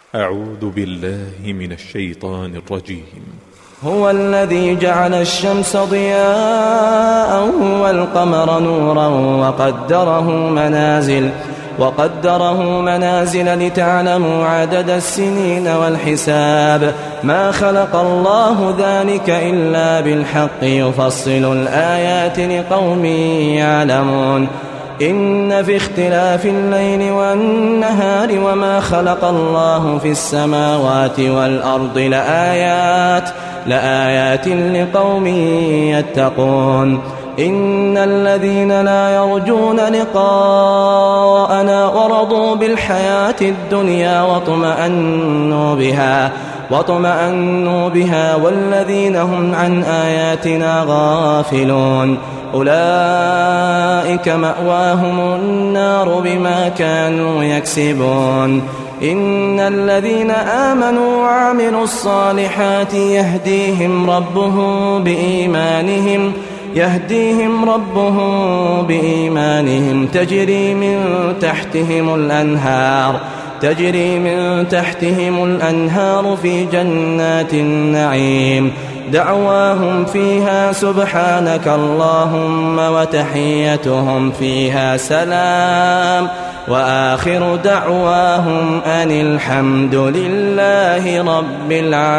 أعوذ بالله من الشيطان الرجيم. هو الذي جعل الشمس ضياء والقمر نورا وقدره منازل لتعلموا عدد السنين والحساب ما خلق الله ذلك إلا بالحق يفصل الآيات لقوم يعلمون إن في اختلاف الليل والنهار وما خلق الله في السماوات والأرض لآيات لقوم يتقون إن الذين لا يرجون لقاءنا ورضوا بالحياة الدنيا واطمأنوا بها والذين هم عن آياتنا غافلون أولئك مأواهم النار بما كانوا يكسبون إن الذين آمنوا وعملوا الصالحات يهديهم ربهم بإيمانهم تجري من تحتهم الأنهار في جنات النعيم دعواهم فيها سبحانك اللهم وتحيتهم فيها سلام وآخر دعواهم أن الحمد لله رب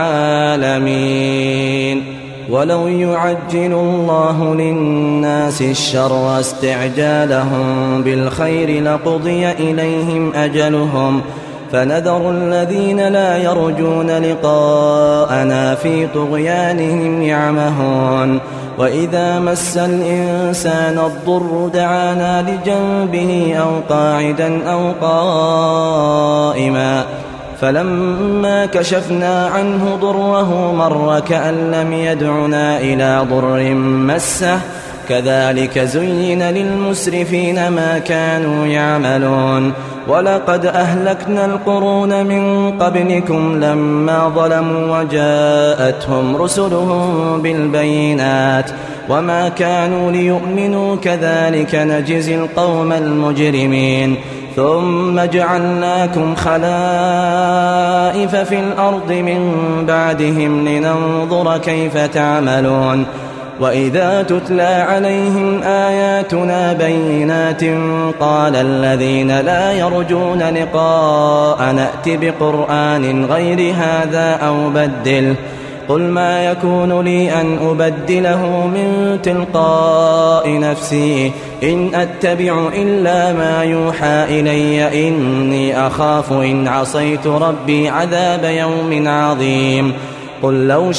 العالمين. ولو يعجل الله للناس الشر استعجالهم بالخير لقضي إليهم أجلهم فنذر الذين لا يرجون لقاءنا في طغيانهم يعمهون وإذا مس الإنسان الضر دعانا لجنبه أو قاعدا أو قائما فلما كشفنا عنه ضره مر كأن لم يدعنا إلى ضر مسه كذلك زين للمسرفين ما كانوا يعملون ولقد أهلكنا القرون من قبلكم لما ظلموا وجاءتهم رسلهم بالبينات وما كانوا ليؤمنوا كذلك نجزي القوم المجرمين ثم جعلناكم خلائف في الأرض من بعدهم لننظر كيف تعملون وإذا تتلى عليهم آياتنا بينات قال الذين لا يرجون لقاء نأت بقرآن غير هذا أو بدله قل ما يكون لي أن أبدله من تلقاء نفسي إن أتبع إلا ما يوحى إلي إني أخاف إن عصيت ربي عذاب يوم عظيم قل لو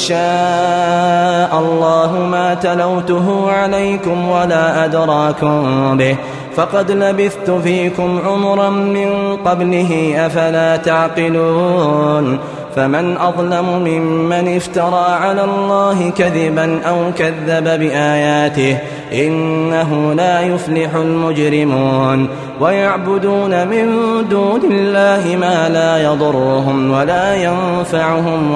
شاء الله ما تلوته عليكم ولا أدراكم به فقد لبثت فيكم عمرا من قبله أفلا تعقلون فمن أظلم ممن افترى على الله كذبا أو كذب بآياته إنه لا يفلح المجرمون ويعبدون من دون الله ما لا يضرهم ولا ينفعهم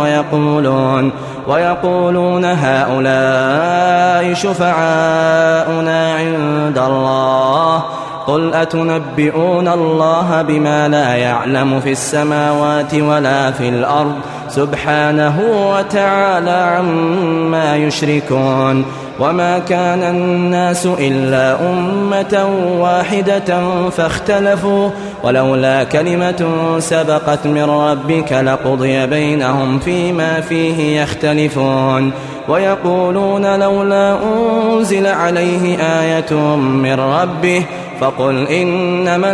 ويقولون هؤلاء شفعاؤنا عند الله قل أتنبئون الله بما لا يعلم في السماوات ولا في الأرض سبحانه وتعالى عما يشركون وما كان الناس إلا أمة واحدة فاختلفوا ولولا كلمة سبقت من ربك لقضي بينهم فيما فيه يختلفون ويقولون لولا أنزل عليه آية من ربه فقل إنما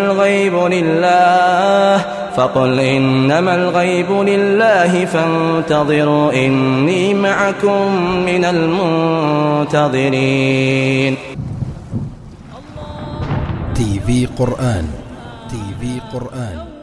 الغيب لله فانتظروا إني معكم من المنتظرين. TV قرآن